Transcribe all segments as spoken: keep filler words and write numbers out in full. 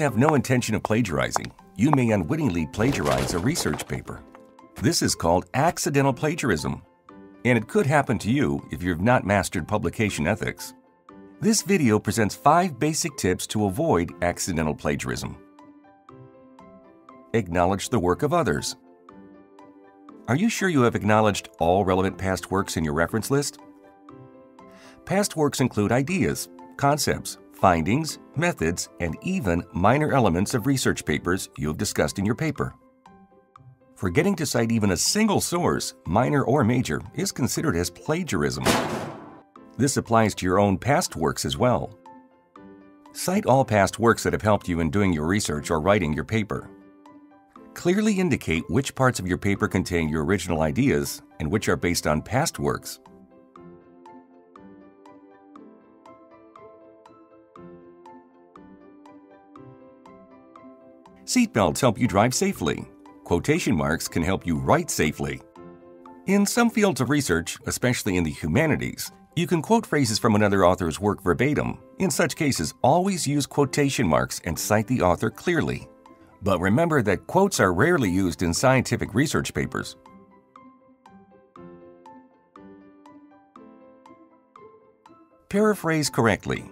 have no intention of plagiarizing, you may unwittingly plagiarize a research paper. This is called accidental plagiarism, and it could happen to you if you've not mastered publication ethics. This video presents five basic tips to avoid accidental plagiarism. Acknowledge the work of others. Are you sure you have acknowledged all relevant past works in your reference list? Past works include ideas, concepts, findings, methods, and even minor elements of research papers you have discussed in your paper. Forgetting to cite even a single source, minor or major, is considered as plagiarism. This applies to your own past works as well. Cite all past works that have helped you in doing your research or writing your paper. Clearly indicate which parts of your paper contain your original ideas and which are based on past works. Seatbelts help you drive safely. Quotation marks can help you write safely. In some fields of research, especially in the humanities, you can quote phrases from another author's work verbatim. In such cases, always use quotation marks and cite the author clearly. But remember that quotes are rarely used in scientific research papers. Paraphrase correctly.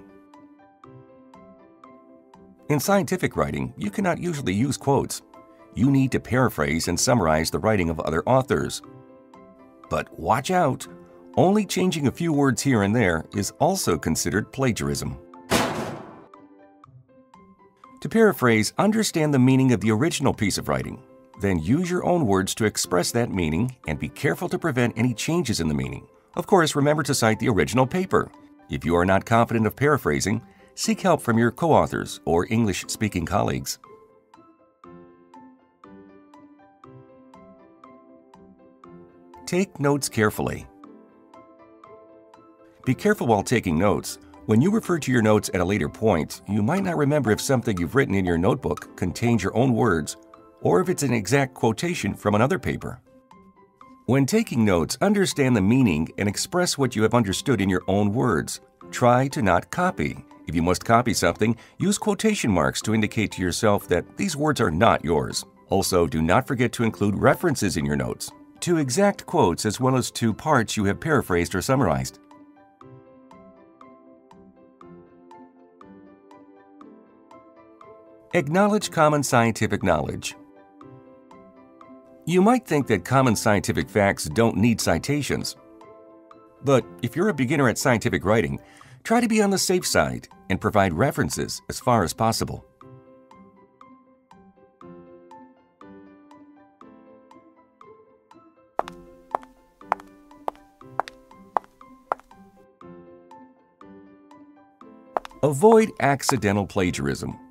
In scientific writing, you cannot usually use quotes. You need to paraphrase and summarize the writing of other authors. But watch out! Only changing a few words here and there is also considered plagiarism. To paraphrase, understand the meaning of the original piece of writing. Then use your own words to express that meaning and be careful to prevent any changes in the meaning. Of course, remember to cite the original paper. If you are not confident of paraphrasing, seek help from your co-authors or English-speaking colleagues. Take notes carefully. Be careful while taking notes. When you refer to your notes at a later point, you might not remember if something you've written in your notebook contains your own words or if it's an exact quotation from another paper. When taking notes, understand the meaning and express what you have understood in your own words. Try to not copy. If you must copy something, use quotation marks to indicate to yourself that these words are not yours. Also, do not forget to include references in your notes to exact quotes as well as to parts you have paraphrased or summarized. Acknowledge common scientific knowledge. You might think that common scientific facts don't need citations. But if you're a beginner at scientific writing, try to be on the safe side and provide references as far as possible. Avoid accidental plagiarism.